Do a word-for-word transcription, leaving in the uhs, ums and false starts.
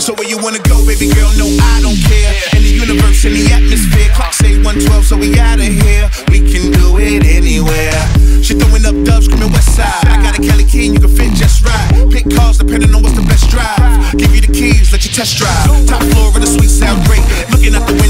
So where you wanna go, baby girl? No, I don't care. In the universe, in the atmosphere, clock say one twelve, so we outta here. We can do it anywhere. She throwing up dubs, screaming west side. I got a Kelly Key, you can fit just right. Pick cars depending on what's the best drive. Give you the keys, let you test drive. Top floor of the suite sound great. Looking at the